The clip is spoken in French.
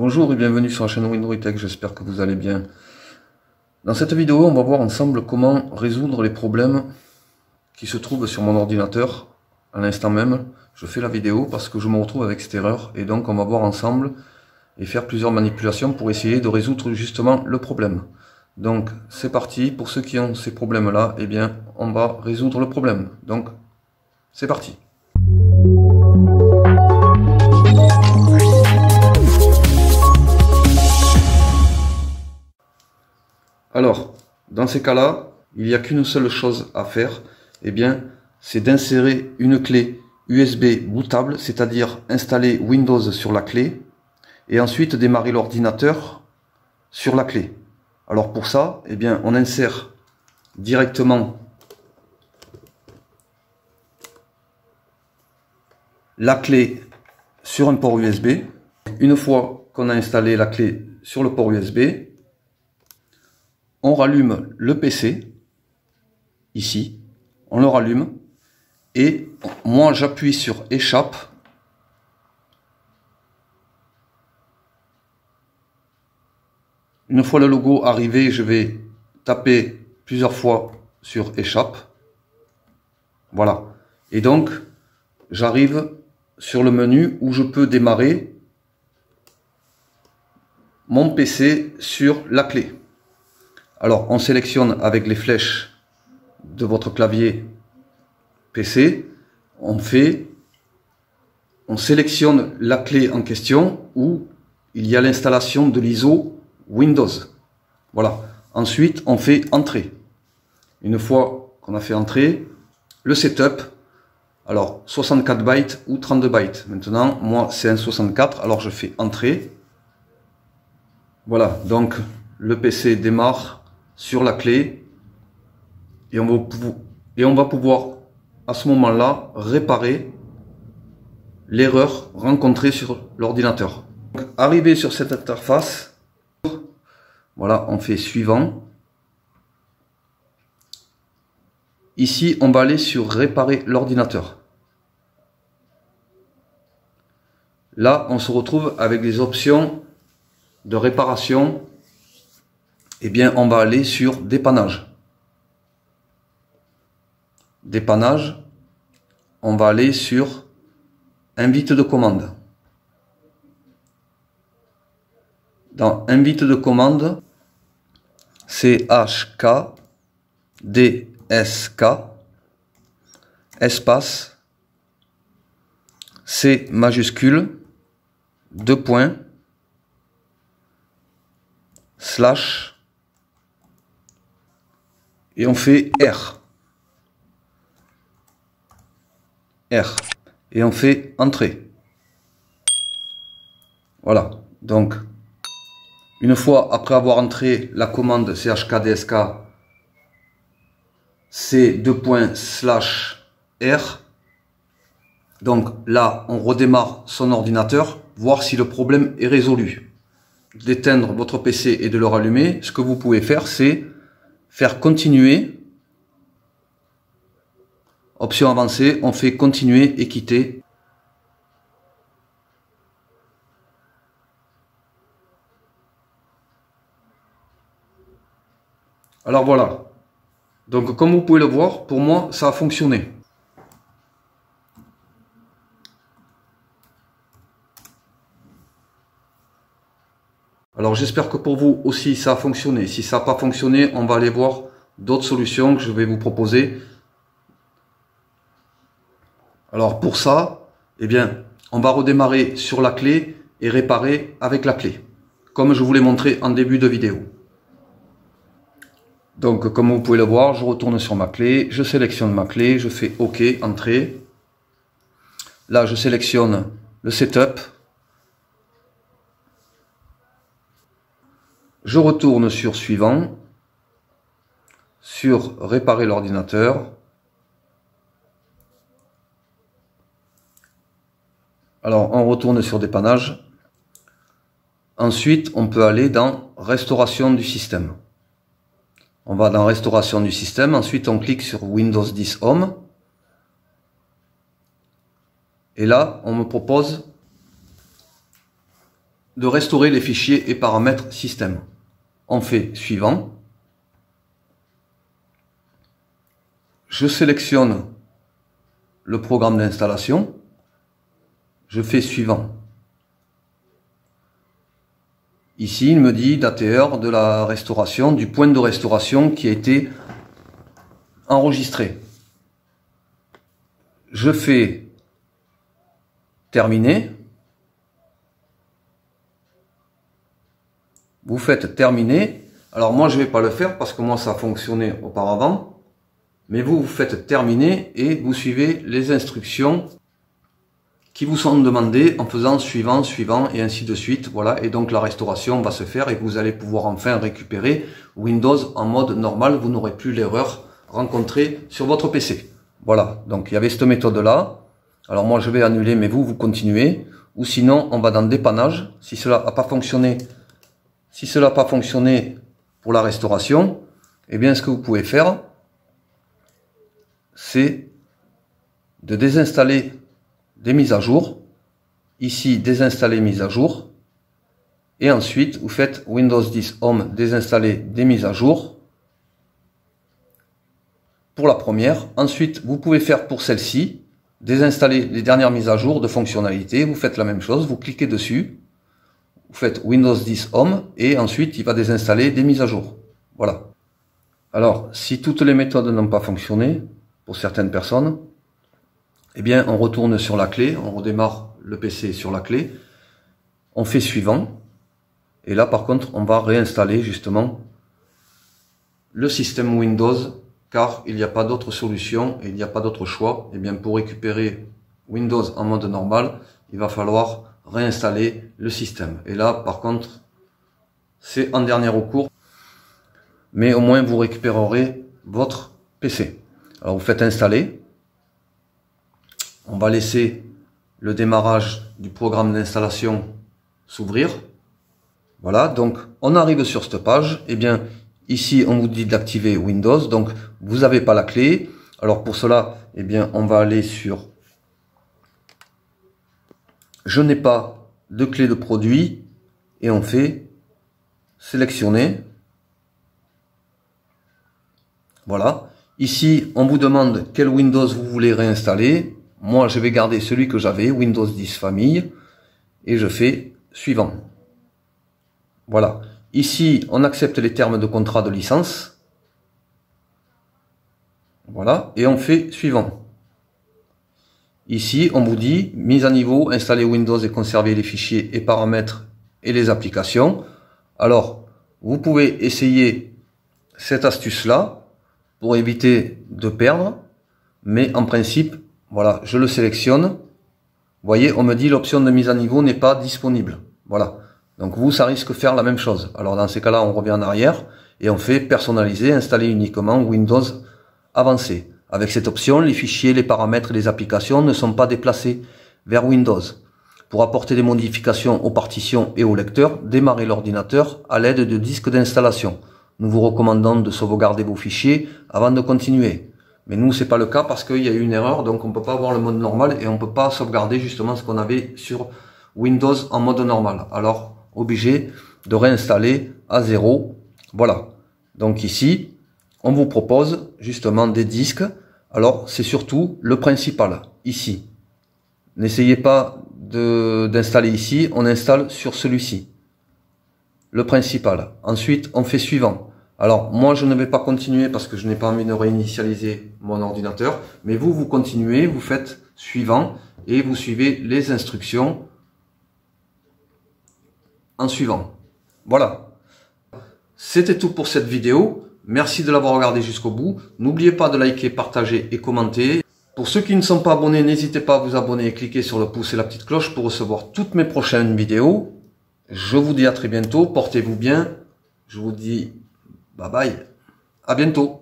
Bonjour et bienvenue sur la chaîne Windows Tech, j'espère que vous allez bien. Dans cette vidéo, on va voir ensemble comment résoudre les problèmes qui se trouvent sur mon ordinateur. À l'instant même, je fais la vidéo parce que je me retrouve avec cette erreur et donc on va voir ensemble et faire plusieurs manipulations pour essayer de résoudre justement le problème. Donc c'est parti, pour ceux qui ont ces problèmes-là, eh bien on va résoudre le problème. Donc c'est parti. Alors, dans ces cas-là, il n'y a qu'une seule chose à faire, eh bien, c'est d'insérer une clé USB bootable, c'est-à-dire installer Windows sur la clé, et ensuite démarrer l'ordinateur sur la clé. Alors pour ça, eh bien, on insère directement la clé sur un port USB. Une fois qu'on a installé la clé sur le port USB, on rallume le PC, ici, on le rallume, et moi j'appuie sur échappe, une fois le logo arrivé, je vais taper plusieurs fois sur échappe, voilà, et donc j'arrive sur le menu où je peux démarrer mon PC sur la clé. Alors, on sélectionne avec les flèches de votre clavier PC, on sélectionne la clé en question où il y a l'installation de l'ISO Windows. Voilà. Ensuite, on fait entrer. Une fois qu'on a fait entrer, le setup, alors 64 bytes ou 32 bytes. Maintenant, moi, c'est un 64, alors je fais entrer. Voilà, donc le PC démarre sur la clé et on va pouvoir à ce moment-là réparer l'erreur rencontrée sur l'ordinateur. Arrivé sur cette interface, voilà, on fait suivant. Ici, on va aller sur réparer l'ordinateur. Là, on se retrouve avec les options de réparation. Eh bien, on va aller sur dépannage. Dépannage, on va aller sur invite de commande. Dans invite de commande, c'est HKDSK espace C majuscule 2 points slash et on fait R et on fait entrer. Voilà, donc une fois après avoir entré la commande chkdsk c 2 points slash R, donc là on redémarre son ordinateur, voir si le problème est résolu. D'éteindre votre PC et de le rallumer, ce que vous pouvez faire, c'est faire continuer. Option avancée, on fait continuer et quitter. Alors voilà. Donc comme vous pouvez le voir, pour moi ça a fonctionné. Alors j'espère que pour vous aussi ça a fonctionné. Si ça n'a pas fonctionné, on va aller voir d'autres solutions que je vais vous proposer. Alors pour ça, eh bien, on va redémarrer sur la clé et réparer avec la clé, comme je vous l'ai montré en début de vidéo. Donc comme vous pouvez le voir, je retourne sur ma clé, je sélectionne ma clé, je fais OK, entrée. Là je sélectionne le setup. Je retourne sur suivant, sur réparer l'ordinateur. Alors on retourne sur dépannage. Ensuite on peut aller dans restauration du système. On va dans restauration du système, ensuite on clique sur Windows 10 Home. Et là on me propose de restaurer les fichiers et paramètres système. On fait suivant. Je sélectionne le programme d'installation. Je fais suivant. Ici, il me dit date et heure de la restauration, du point de restauration qui a été enregistré. Je fais terminer. Vous faites terminer. Alors moi, je ne vais pas le faire parce que moi, ça a fonctionné auparavant. Mais vous faites terminer et vous suivez les instructions qui vous sont demandées en faisant suivant, suivant et ainsi de suite. Voilà, et donc la restauration va se faire et vous allez pouvoir enfin récupérer Windows en mode normal. Vous n'aurez plus l'erreur rencontrée sur votre PC. Voilà, donc il y avait cette méthode-là. Alors moi, je vais annuler, mais vous continuez. Ou sinon, on va dans dépannage. Si cela n'a pas fonctionné, pour la restauration, eh bien, ce que vous pouvez faire, c'est de désinstaller des mises à jour. Ici, désinstaller mises à jour. Et ensuite, vous faites Windows 10 Home, désinstaller des mises à jour. Pour la première. Ensuite, vous pouvez faire pour celle-ci, désinstaller les dernières mises à jour de fonctionnalités. Vous faites la même chose, vous cliquez dessus. Vous faites Windows 10 Home et ensuite, il va désinstaller des mises à jour. Voilà. Alors, si toutes les méthodes n'ont pas fonctionné, pour certaines personnes, eh bien, on retourne sur la clé, on redémarre le PC sur la clé, on fait suivant, et là, par contre, on va réinstaller justement le système Windows, car il n'y a pas d'autre solution et il n'y a pas d'autre choix. Eh bien, pour récupérer Windows en mode normal, il va falloir réinstaller le système. Et là, par contre, c'est en dernier recours, mais au moins vous récupérerez votre PC. Alors vous faites installer. On va laisser le démarrage du programme d'installation s'ouvrir. Voilà, donc on arrive sur cette page. Eh bien, ici on vous dit d'activer Windows, donc vous n'avez pas la clé. Alors pour cela, eh bien, on va aller sur je n'ai pas de clé de produit et on fait sélectionner. Voilà. Ici, on vous demande quel Windows vous voulez réinstaller. Moi, je vais garder celui que j'avais, Windows 10 Famille, et je fais suivant. Voilà. Ici, on accepte les termes de contrat de licence. Voilà. Et on fait suivant. Ici, on vous dit mise à niveau, installer Windows et conserver les fichiers et paramètres et les applications. Alors, vous pouvez essayer cette astuce-là pour éviter de perdre, mais en principe, voilà, je le sélectionne. Vous voyez, on me dit l'option de mise à niveau n'est pas disponible. Voilà. Donc vous, ça risque de faire la même chose. Alors dans ces cas-là, on revient en arrière et on fait personnaliser, installer uniquement Windows avancé. Avec cette option, les fichiers, les paramètres et les applications ne sont pas déplacés vers Windows. Pour apporter des modifications aux partitions et au lecteur, démarrez l'ordinateur à l'aide de disques d'installation. Nous vous recommandons de sauvegarder vos fichiers avant de continuer. Mais nous, c'est pas le cas parce qu'il y a eu une erreur, donc on peut pas avoir le mode normal et on peut pas sauvegarder justement ce qu'on avait sur Windows en mode normal. Alors, obligé de réinstaller à zéro. Voilà. Donc ici, on vous propose justement des disques. Alors, c'est surtout le principal, ici. N'essayez pas d'installer ici, on installe sur celui-ci. Le principal. Ensuite, on fait suivant. Alors, moi, je ne vais pas continuer parce que je n'ai pas envie de réinitialiser mon ordinateur. Mais vous, vous continuez, vous faites suivant et vous suivez les instructions en suivant. Voilà. C'était tout pour cette vidéo. Merci de l'avoir regardé jusqu'au bout. N'oubliez pas de liker, partager et commenter. Pour ceux qui ne sont pas abonnés, n'hésitez pas à vous abonner et cliquer sur le pouce et la petite cloche pour recevoir toutes mes prochaines vidéos. Je vous dis à très bientôt. Portez-vous bien. Je vous dis bye bye. À bientôt.